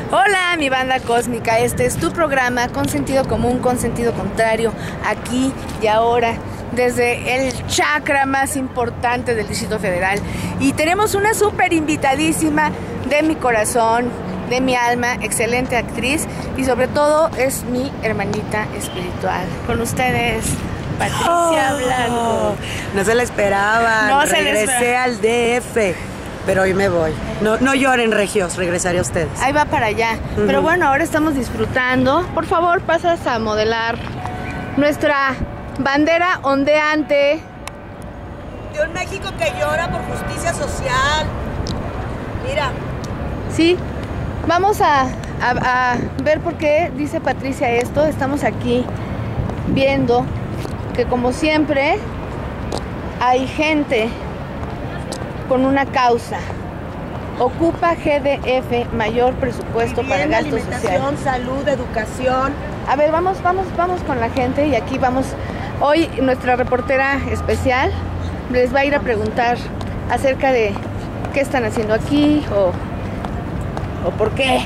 Hola, mi banda cósmica, este es tu programa con sentido común, con sentido contrario, aquí y ahora, desde el chakra más importante del Distrito Federal. Y tenemos una súper invitadísima de mi corazón, de mi alma, excelente actriz y sobre todo es mi hermanita espiritual. Con ustedes, Patricia Blanco. No se la esperaban, No se regresé al DF. Pero hoy me voy. No lloren, regios, regresaré a ustedes. Ahí va para allá. Pero bueno, ahora estamos disfrutando. Por favor, pasas a modelar nuestra bandera ondeante. De un México que llora por justicia social. Mira. Sí, vamos a ver por qué dice Patricia esto. Estamos aquí viendo que como siempre hay gente con una causa. Ocupa GDF mayor presupuesto para gastos sociales. Salud, educación. A ver, vamos con la gente y aquí vamos. Hoy nuestra reportera especial les va a ir a preguntar acerca de qué están haciendo aquí o por qué.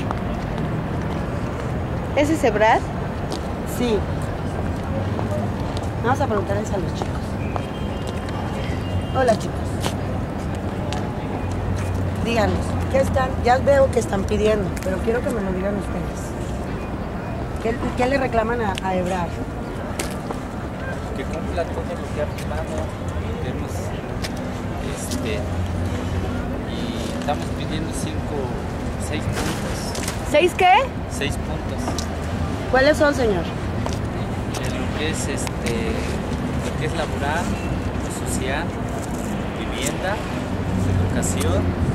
¿Es ese Brad? Sí. Vamos a preguntarles a los chicos. Hola, chicos. Díganos, ¿qué están? Ya veo que están pidiendo, pero quiero que me lo digan ustedes. ¿Qué le reclaman a Ebrard? Que cumpla todo lo que ha firmado. Y estamos pidiendo 6 puntos. ¿6 qué? 6 puntos. ¿Cuáles son, señor? Lo que es laboral, social, vivienda, educación.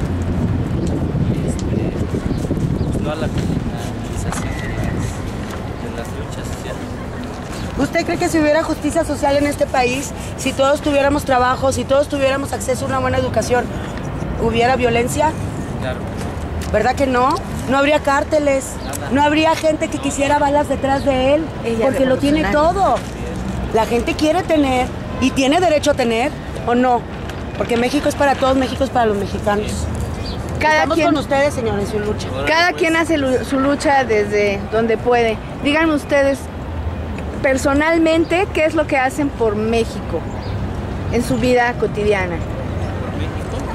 A la criminalización de las luchas sociales. ¿Usted cree que si hubiera justicia social en este país, si todos tuviéramos trabajo, si todos tuviéramos acceso a una buena educación, hubiera violencia? Claro. ¿Verdad que no? No habría cárteles, Nada. No habría gente que quisiera balas detrás de él, porque lo tiene todo. La gente quiere tener y tiene derecho a tener, ¿o no? Porque México es para todos, México es para los mexicanos. Estamos con ustedes, señores, en su lucha. Cada quien hace su lucha desde donde puede. Díganme ustedes, personalmente, ¿qué es lo que hacen por México en su vida cotidiana? Por México.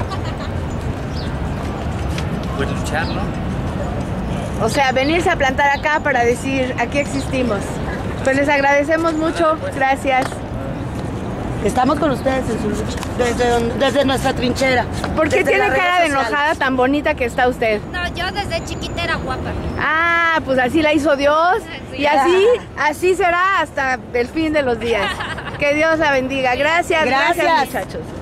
Pues luchar, ¿no? O sea, venirse a plantar acá para decir, aquí existimos. Pues les agradecemos mucho, gracias. Estamos con ustedes en su lucha, desde nuestra trinchera. ¿Por qué tiene cara de enojada tan bonita que está usted? No, yo desde chiquita era guapa. Ah, pues así la hizo Dios. Sí. Y así será hasta el fin de los días. Que Dios la bendiga. Gracias, muchachos.